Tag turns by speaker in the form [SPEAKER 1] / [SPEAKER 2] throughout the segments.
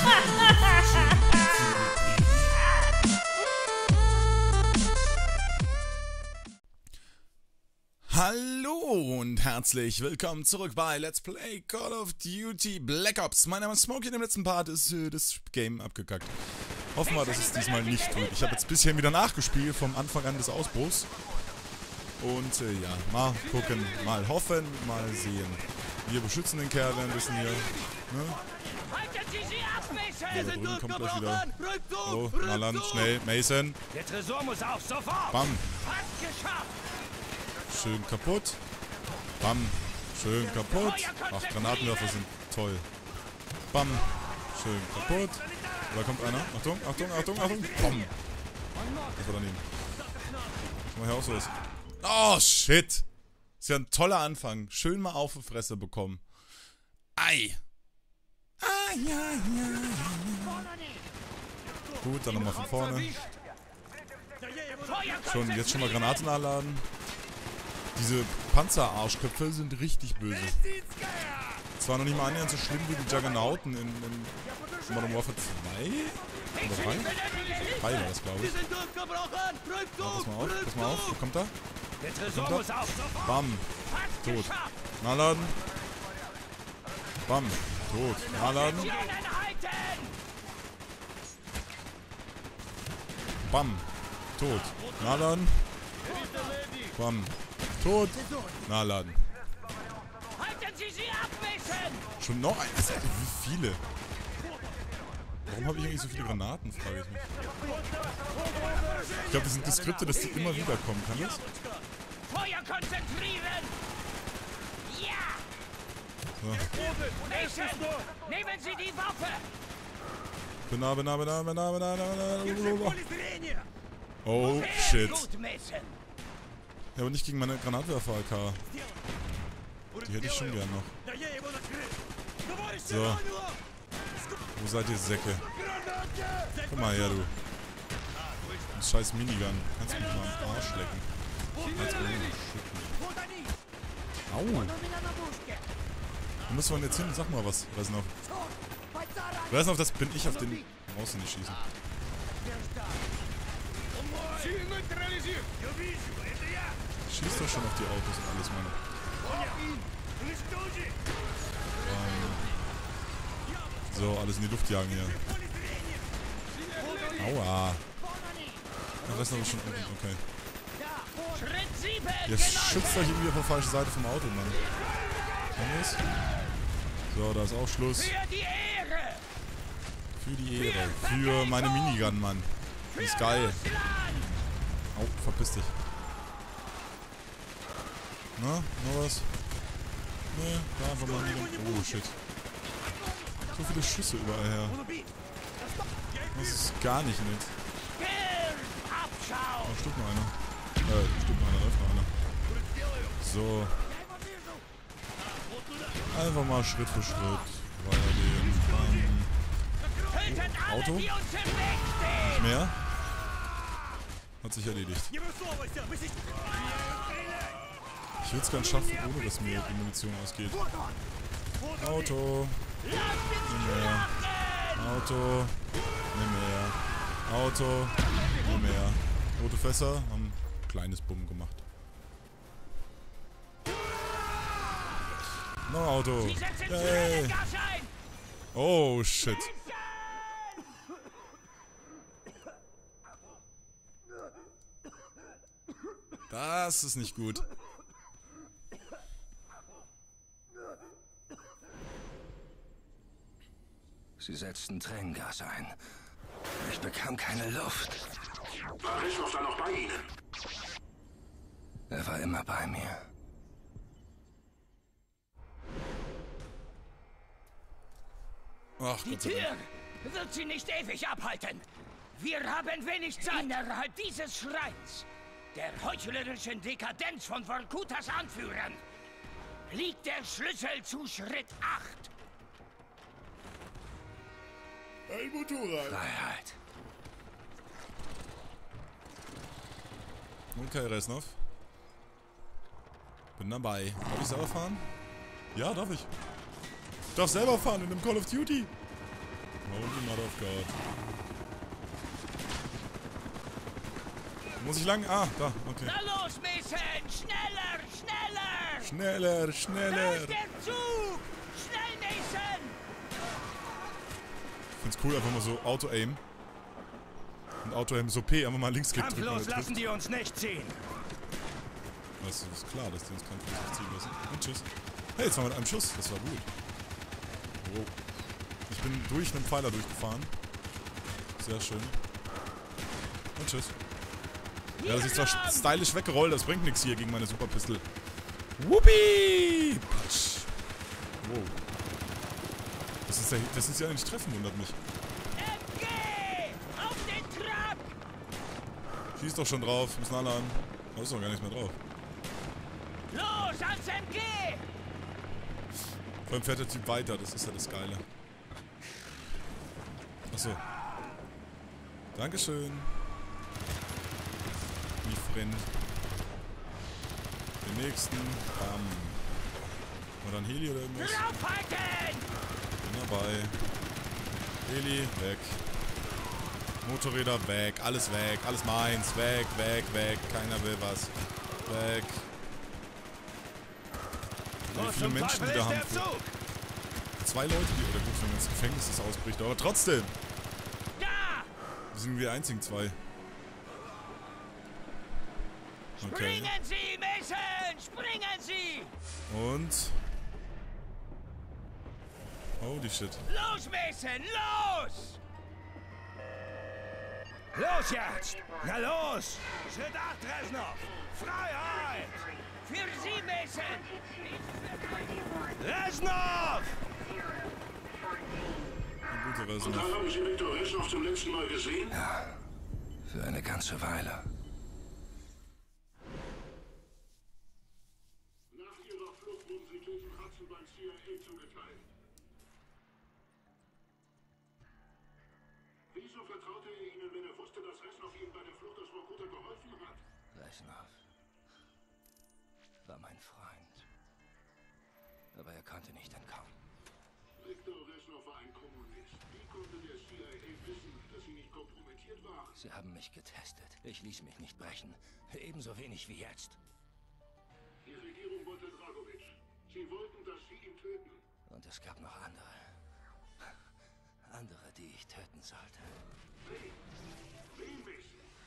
[SPEAKER 1] Hallo und herzlich willkommen zurück bei Let's Play Call of Duty Black Ops. Mein Name ist Smokey, in dem letzten Part ist das Game abgekackt. Hoffen wir, dass es diesmal nicht tut. Ich habe jetzt bisher wieder nachgespielt vom Anfang an des Ausbruchs. Und ja, mal gucken, mal hoffen, mal sehen. Wir beschützen den Kerl ein bisschen hier. Ne? Ja, da drüben kommt gleich wieder. Oh, Nalan, schnell, Mason.
[SPEAKER 2] Der Tresor muss auf, sofort.
[SPEAKER 1] Bam. Schön kaputt. Bam. Schön kaputt. Ach, Granatenwerfer sind toll. Bam. Schön kaputt. Da kommt einer. Achtung, Achtung, Achtung, Achtung. Bam. Das war daneben. Mal hier auch so ist. Oh, shit. Ist ja ein toller Anfang. Schön mal auf die Fresse bekommen. Ei. Ah, ja, ja. Gut, dann nochmal von vorne. Jetzt schon mal Granaten nachladen. Diese Panzerarschköpfe sind richtig böse. Zwar noch nicht mal annähernd so schlimm wie die Juggernauten in Modern Warfare 2 oder 3? 3 war das, glaube ich. Ja, pass mal auf, wo kommt er? Wo kommt er? Bam, tot. Nachladen. Bam, tot. Nachladen. Bam, tot. Nachladen. Bam. Tot. Nachladen. Schon noch ein. Also, wie viele? Warum habe ich eigentlich so viele Granaten, frage ich mich. Ich glaube, das sind die Skripte, dass die immer wieder kommen. Kann das?
[SPEAKER 2] Feuer konzentrieren! Ja!
[SPEAKER 1] So.
[SPEAKER 2] Mason, nehmen Sie die Waffe!
[SPEAKER 1] Oh, shit.
[SPEAKER 2] Gut, Mason.
[SPEAKER 1] Ja, aber nicht gegen meine Granatwerfer-AK. Die hätte ich schon gern noch. So. Wo seid ihr, Säcke? Komm mal her, du. Das scheiß Minigun. Kannst du mich mal am Arsch lecken. Au. Wo müssen wir denn jetzt hin? Sag mal was, Resnov. Resnov, das bin ich, auf den brauchst du nicht schießen. Schieß doch schon auf die Autos und alles, Mann. So, alles in die Luft jagen hier. Aua. Der Rest ist schon unten, okay. Ihr schützt euch irgendwie auf der falschen Seite vom Auto, Mann. Was? So, da ist auch Schluss.
[SPEAKER 2] Für die Ehre!
[SPEAKER 1] Für die Ehre. Für meine Minigun, Mann. Die ist geil. Au, verpiss dich. Na, noch was? Ne, da einfach mal Minigun. Oh, shit. So viele Schüsse überall her. Das ist gar nicht nett. Da stimmt noch einer. Stimmt noch einer, läuft noch einer. So. Einfach mal Schritt für Schritt weitergehen. Oh, Auto? Nicht mehr? Hat sich erledigt. Ich würde es gern schaffen, ohne dass mir die Munition ausgeht. Auto. Nimm mehr. Auto. Nimm mehr. Auto. Nimm mehr. Rote Fässer haben ein kleines Bumm gemacht. Noch Auto. Yay. Oh, shit. Das ist nicht gut.
[SPEAKER 3] Sie setzten Tränengas ein. Ich bekam keine Luft.
[SPEAKER 4] War Resnov da noch bei Ihnen?
[SPEAKER 3] Er war immer bei mir.
[SPEAKER 1] Ach,
[SPEAKER 2] Die Tür wird sie nicht ewig abhalten. Wir haben wenig Zeit. Innerhalb dieses Schreins, der heuchlerischen Dekadenz von Vorkutas Anführern, liegt der Schlüssel zu Schritt 8.
[SPEAKER 1] Ein Motorrad.
[SPEAKER 3] Freiheit.
[SPEAKER 1] Okay, Resnov. Bin dabei. Darf ich selber fahren? Ja, darf ich. Ich darf selber fahren in einem Call of Duty. Holy Mother of God. Muss ich lang? Ah, da, okay.
[SPEAKER 2] Na los, Mason! Schneller, schneller!
[SPEAKER 1] Schneller,
[SPEAKER 2] Da
[SPEAKER 1] schneller!
[SPEAKER 2] ist der Zug! Schnell, Mason!
[SPEAKER 1] Ich find's cool, einfach mal so Auto-Aim. Und Auto-Aim ist OP, einfach mal Linksklick drücken.
[SPEAKER 3] Kampflos lassen die uns nicht ziehen.
[SPEAKER 1] Das ist klar, dass die uns kampflos nicht ziehen lassen. Und tschüss. Hey, jetzt waren wir mit einem Schuss. Das war gut. Wow. Ich bin durch einen Pfeiler durchgefahren. Sehr schön. Und tschüss. Ja, das ist zwar stylisch weggerollt, das bringt nichts hier gegen meine Superpistol. Whoopi! Patsch. Wow. Das ist ja nicht treffen, wundert mich.
[SPEAKER 2] MG! Auf den Truck!
[SPEAKER 1] Schieß doch schon drauf, müssen alle an. Da ist doch gar nichts mehr drauf.
[SPEAKER 2] Los, ans MG!
[SPEAKER 1] Vor allem fährt der Typ weiter, das ist ja das Geile. Achso. Dankeschön. Wie fremd. Den nächsten. Bam. Oder ein Heli oder irgendwas?
[SPEAKER 2] Draufhalten!
[SPEAKER 1] Bin dabei. Heli, weg. Motorräder, weg. Alles weg. Alles meins. Weg, weg, weg. Keiner will was. Weg. Wie viele Menschen die da haben. Zwei Leute, die. Oder gut, wenn das Gefängnis das ausbricht. Aber trotzdem.
[SPEAKER 2] Da!
[SPEAKER 1] Wir sind die einzigen zwei. Okay.
[SPEAKER 2] Springen Sie, Mason! Springen Sie!
[SPEAKER 1] Und. Holy shit.
[SPEAKER 2] Los, Mason, los!
[SPEAKER 3] Los jetzt! Na los! Schritt 8, Reznov! Freiheit!
[SPEAKER 2] Für Sie, Mason!
[SPEAKER 3] Reznov!
[SPEAKER 1] Eine gute
[SPEAKER 4] Und
[SPEAKER 1] Version.
[SPEAKER 4] da haben Sie Viktor Reznov zum letzten Mal gesehen?
[SPEAKER 3] Für eine ganze Weile.
[SPEAKER 4] Nach Ihrer Flucht wurden Sie Jason Hudson beim CIA zugeteilt. Wieso vertraute er Ihnen, wenn er wusste, dass Reznov Ihnen bei der Flucht aus Vorkuta geholfen hat?
[SPEAKER 3] Reznov war mein Freund. Aber er konnte nicht entkommen.
[SPEAKER 4] Viktor Reznov war ein Kommunist. Wie konnte der CIA wissen, dass Sie nicht kompromittiert waren?
[SPEAKER 3] Sie haben mich getestet. Ich ließ mich nicht brechen. Ebenso wenig wie jetzt.
[SPEAKER 4] Die Regierung wollte Dragovic. Sie wollten, dass Sie ihn töten.
[SPEAKER 3] Und es gab noch andere. Andere, die ich töten sollte.
[SPEAKER 4] Wen, Mason?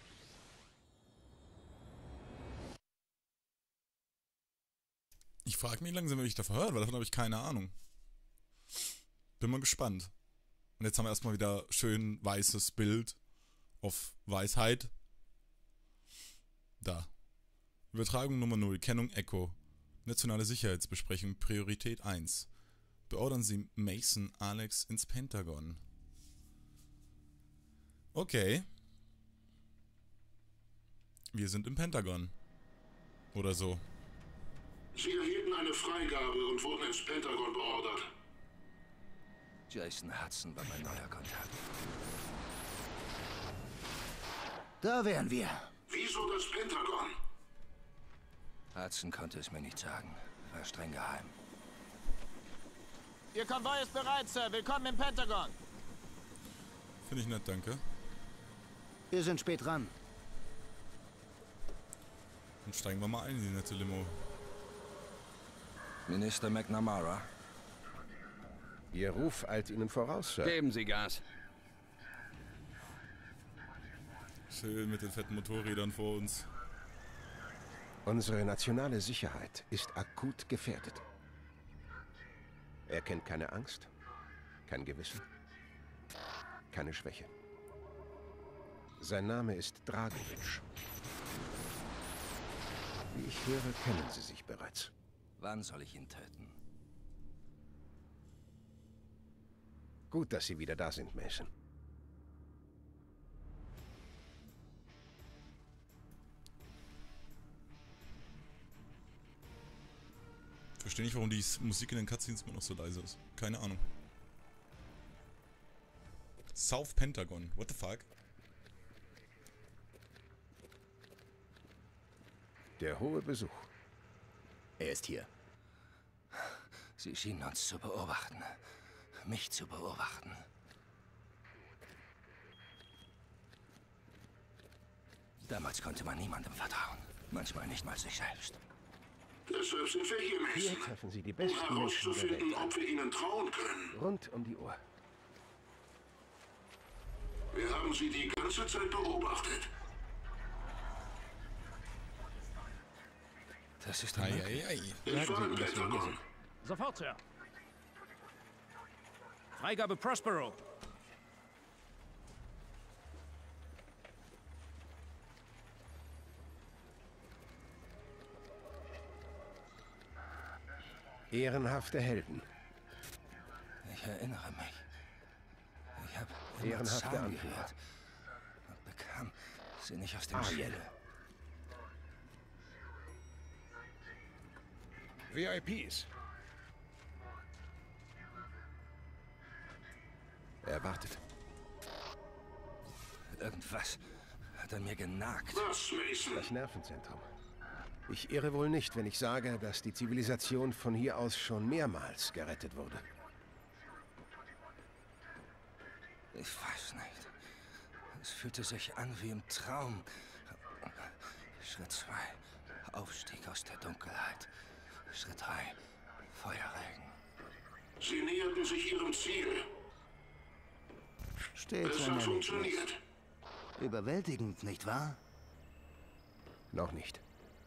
[SPEAKER 1] Ich frage mich langsam, wer ich da verhört, weil davon habe ich keine Ahnung. Bin mal gespannt. Und jetzt haben wir erstmal wieder schön weißes Bild auf Weisheit. Da. Übertragung Nummer 0, Kennung Echo. Nationale Sicherheitsbesprechung, Priorität 1. Beordern Sie Mason Alex ins Pentagon. Okay. Wir sind im Pentagon. Oder so.
[SPEAKER 4] Sie erhielten eine Freigabe und wurden ins Pentagon beordert.
[SPEAKER 3] Jason Hudson war mein neuer Kontakt.
[SPEAKER 5] Da wären wir.
[SPEAKER 4] Wieso das Pentagon?
[SPEAKER 3] Hudson konnte es mir nicht sagen. War streng geheim.
[SPEAKER 5] Ihr Konvoi ist bereit, Sir. Willkommen im Pentagon.
[SPEAKER 1] Finde ich nett, danke.
[SPEAKER 5] Wir sind spät dran.
[SPEAKER 1] Dann steigen wir mal ein in die nette Limo.
[SPEAKER 3] Minister McNamara.
[SPEAKER 6] Ihr Ruf eilt Ihnen voraus, Sir.
[SPEAKER 7] Geben Sie Gas.
[SPEAKER 1] Schön mit den fetten Motorrädern vor uns.
[SPEAKER 6] Unsere nationale Sicherheit ist akut gefährdet. Er kennt keine Angst, kein Gewissen, keine Schwäche. Sein Name ist Dragovic. Wie ich höre, kennen Sie sich bereits.
[SPEAKER 3] Wann soll ich ihn töten?
[SPEAKER 6] Gut, dass Sie wieder da sind, Mason.
[SPEAKER 1] Verstehe nicht, warum die Musik in den Cutscenes immer noch so leise ist. Keine Ahnung. South Pentagon. What the fuck?
[SPEAKER 6] Der hohe Besuch.
[SPEAKER 5] Er ist hier.
[SPEAKER 3] Sie schienen uns zu beobachten. Mich zu beobachten. Damals konnte man niemandem vertrauen. Manchmal nicht mal sich selbst.
[SPEAKER 4] Deshalb sind wir hier,
[SPEAKER 6] Hier
[SPEAKER 4] Mason.
[SPEAKER 6] treffen Sie die
[SPEAKER 4] Um
[SPEAKER 6] besten Menschen der
[SPEAKER 4] herauszufinden,
[SPEAKER 6] Welt.
[SPEAKER 4] ob wir ihnen trauen können.
[SPEAKER 6] Rund um die Uhr.
[SPEAKER 4] Wir haben sie die ganze Zeit beobachtet.
[SPEAKER 3] Das ist
[SPEAKER 1] Ei,
[SPEAKER 3] unmöglich.
[SPEAKER 1] ei, ei.
[SPEAKER 4] Ich war im
[SPEAKER 6] dass wir hier
[SPEAKER 4] Pentagon.
[SPEAKER 6] sind.
[SPEAKER 7] Sofort, Sir. Freigabe Prospero.
[SPEAKER 6] Ehrenhafte Helden.
[SPEAKER 3] Ich erinnere mich. Ich habe
[SPEAKER 6] Ehrenhafte
[SPEAKER 3] Zahn
[SPEAKER 6] Anführer.
[SPEAKER 3] gehört und bekam sie nicht aus dem
[SPEAKER 6] Ariel.
[SPEAKER 3] Schädel.
[SPEAKER 6] VIPs. Er wartet.
[SPEAKER 3] Irgendwas hat an mir genagt.
[SPEAKER 4] Was, Mason?
[SPEAKER 6] Das Nervenzentrum. Ich irre wohl nicht, wenn ich sage, dass die Zivilisation von hier aus schon mehrmals gerettet wurde.
[SPEAKER 3] Ich weiß nicht. Es fühlte sich an wie im Traum. Schritt 2. Aufstieg aus der Dunkelheit. Schritt 3. Feuerregen.
[SPEAKER 4] Sie näherten sich ihrem Ziel.
[SPEAKER 5] Stets
[SPEAKER 4] Es
[SPEAKER 5] ein
[SPEAKER 4] hat
[SPEAKER 5] Erlebnis.
[SPEAKER 4] funktioniert.
[SPEAKER 5] Überwältigend, nicht wahr?
[SPEAKER 6] Noch nicht.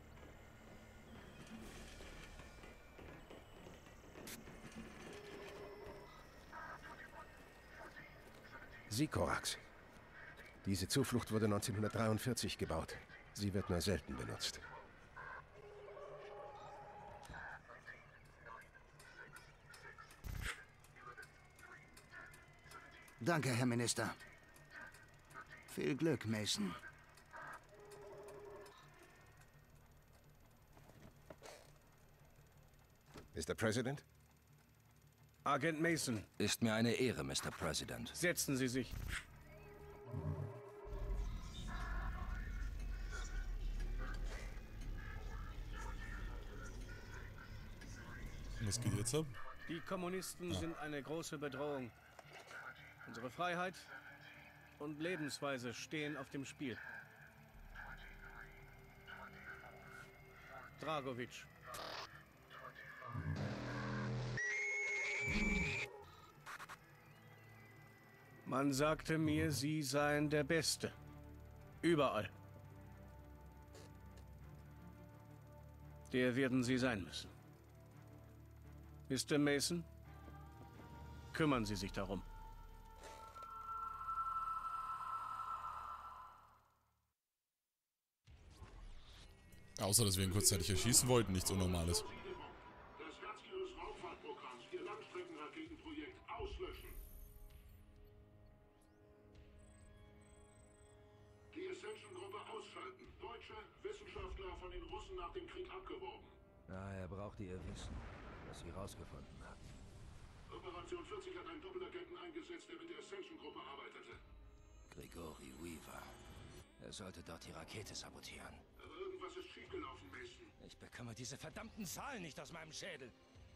[SPEAKER 6] Sikorax. Diese Zuflucht wurde 1943 gebaut. Sie wird nur selten benutzt.
[SPEAKER 5] Danke, Herr Minister. Viel Glück, Mason.
[SPEAKER 6] Mr. President?
[SPEAKER 7] Agent Mason,
[SPEAKER 3] Ist mir eine Ehre, Mr. President.
[SPEAKER 7] setzen Sie sich.
[SPEAKER 1] Was geht jetzt ab?
[SPEAKER 7] Die Kommunisten sind eine große Bedrohung. Unsere Freiheit und Lebensweise stehen auf dem Spiel. Dragovic. Man sagte mir, Sie seien der Beste. Überall. Der werden Sie sein müssen. Mr. Mason, kümmern Sie sich darum.
[SPEAKER 1] Außer, dass wir ihn kurzzeitig erschießen wollten, nichts Unnormales.
[SPEAKER 4] Das Herz ihres Raumfahrtprogramms, ihr Langstreckenraketenprojekt, auslöschen. Die Ascension-Gruppe ausschalten. Deutsche Wissenschaftler von den Russen nach dem Krieg abgeworben.
[SPEAKER 3] Daher braucht ihr Wissen, was sie rausgefunden hat.
[SPEAKER 4] Operation 40 hat einen Doppelagenten eingesetzt, der mit der Ascension-Gruppe arbeitete.
[SPEAKER 3] Grigori Weaver. Er sollte dort die Rakete sabotieren.
[SPEAKER 4] Aber irgendwas ist schiefgelaufen, Mason.
[SPEAKER 3] Ich bekomme diese verdammten Zahlen nicht aus meinem Schädel.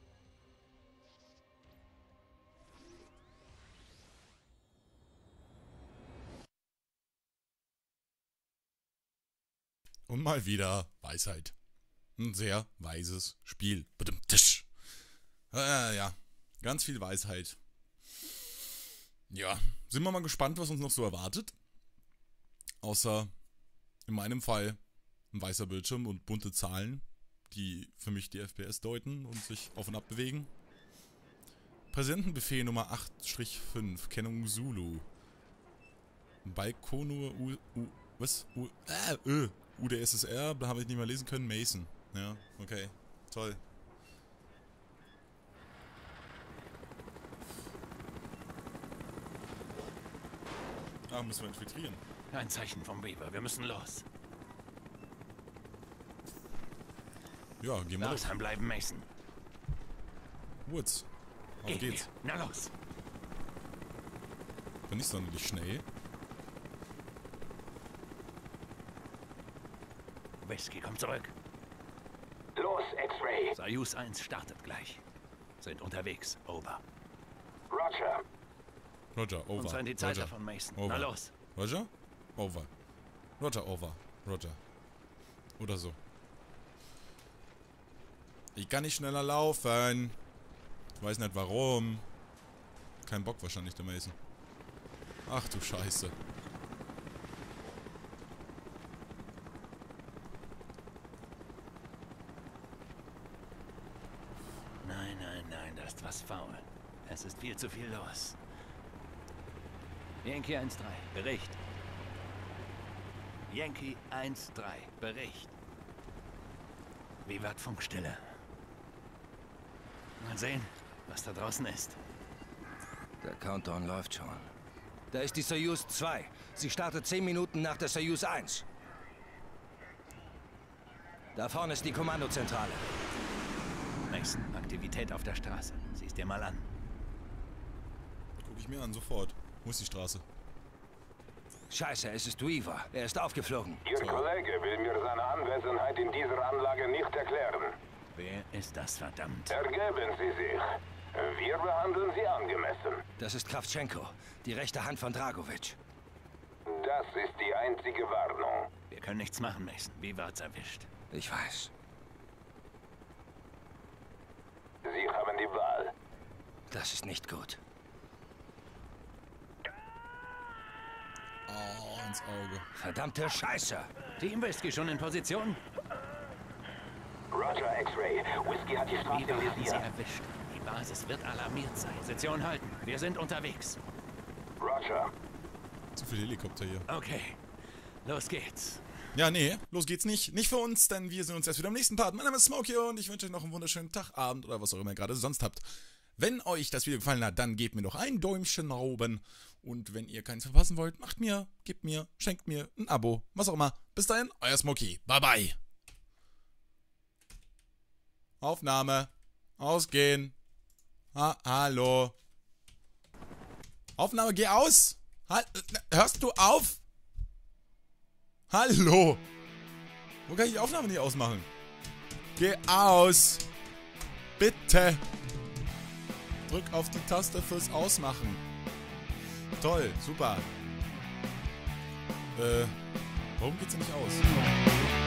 [SPEAKER 1] Und mal wieder Weisheit. Ein sehr weises Spiel. Tisch. Ja, ganz viel Weisheit. Ja, sind wir mal gespannt, was uns noch so erwartet. Außer in meinem Fall ein weißer Bildschirm und bunte Zahlen, die für mich die FPS deuten und sich auf und ab bewegen. Präsidentenbefehl Nummer 8-5, Kennung Zulu. Baikonur UdSSR, da habe ich nicht mal lesen können, Mason. Ja, okay, toll. Ah, müssen wir infiltrieren.
[SPEAKER 8] Ein Zeichen vom Weaver. Wir müssen los.
[SPEAKER 1] Ja, gehen wir los.
[SPEAKER 8] Langsam bleiben, Mason.
[SPEAKER 1] Woods. Auf
[SPEAKER 8] Gehen
[SPEAKER 1] geht's.
[SPEAKER 8] wir. Na los.
[SPEAKER 1] Bin nicht sonderlich schnell.
[SPEAKER 8] Whisky, komm zurück.
[SPEAKER 2] Los, X-Ray.
[SPEAKER 8] Soyuz 1 startet gleich. Sind unterwegs. Over.
[SPEAKER 2] Roger.
[SPEAKER 1] Roger, over.
[SPEAKER 8] Und zwar in die Zeit
[SPEAKER 1] Roger,
[SPEAKER 8] von Mason.
[SPEAKER 1] over.
[SPEAKER 8] Na los.
[SPEAKER 1] Roger, over. Roger, over. Roger. Oder so. Ich kann nicht schneller laufen. Ich weiß nicht warum. Kein Bock wahrscheinlich, der Mason. Ach du Scheiße.
[SPEAKER 8] Nein, nein, nein, da ist was faul. Es ist viel zu viel los. Yankee 1-3, Bericht. Yankee 1-3, Bericht. Wie wird Funkstille? Mal sehen, was da draußen ist.
[SPEAKER 3] Der Countdown läuft schon. Da ist die Soyuz 2. Sie startet 10 Minuten nach der Soyuz 1. Da vorne ist die Kommandozentrale.
[SPEAKER 8] Mason, Aktivität auf der Straße. Sieh's dir mal an.
[SPEAKER 1] Guck ich mir an, sofort. Wo ist die Straße?
[SPEAKER 3] Scheiße, es ist Weaver. Er ist aufgeflogen.
[SPEAKER 9] Ihr Kollege will mir seine Anwesenheit in dieser Anlage nicht erklären.
[SPEAKER 8] Wer ist das, verdammt?
[SPEAKER 9] Ergeben Sie sich. Wir behandeln Sie angemessen.
[SPEAKER 3] Das ist Kravtschenko, die rechte Hand von Dragovic.
[SPEAKER 9] Das ist die einzige Warnung.
[SPEAKER 8] Wir können nichts machen, Mason. Weaver hat's erwischt.
[SPEAKER 3] Ich weiß.
[SPEAKER 9] Sie haben die Wahl.
[SPEAKER 3] Das ist nicht gut.
[SPEAKER 1] Oh, ins Auge.
[SPEAKER 3] Verdammte Scheiße.
[SPEAKER 8] Team Whisky schon in Position?
[SPEAKER 9] Roger, X-Ray. Whisky hat die Straße
[SPEAKER 8] Weaver
[SPEAKER 9] im
[SPEAKER 8] haben sie
[SPEAKER 9] Visier.
[SPEAKER 8] erwischt. Die Basis wird alarmiert sein. Position halten. Wir sind unterwegs.
[SPEAKER 9] Roger.
[SPEAKER 1] Zu viele Helikopter hier.
[SPEAKER 8] Okay. Los geht's.
[SPEAKER 1] Ja, nee, los geht's nicht. Nicht für uns, denn wir sehen uns erst wieder im nächsten Part. Mein Name ist Smokey und ich wünsche euch noch einen wunderschönen Tag, Abend oder was auch immer ihr gerade sonst habt. Wenn euch das Video gefallen hat, dann gebt mir doch ein Däumchen nach oben. Und wenn ihr keins verpassen wollt, gebt mir, schenkt mir ein Abo, was auch immer. Bis dahin, euer Smokey. Bye, bye. Aufnahme. Ausgehen. Hallo. Aufnahme, geh aus. Hörst du auf? Hallo. Wo kann ich die Aufnahme nicht ausmachen? Geh aus. Bitte. Drück auf die Taste fürs Ausmachen. Toll, super. Warum geht's denn nicht aus?